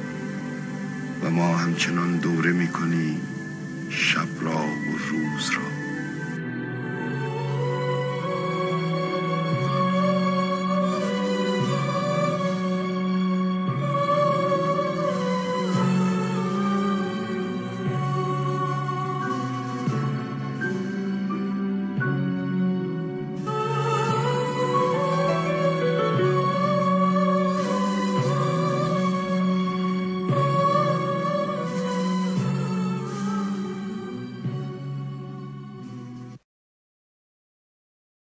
و ما همچنان دوره می‌کنیم شب را و روز را.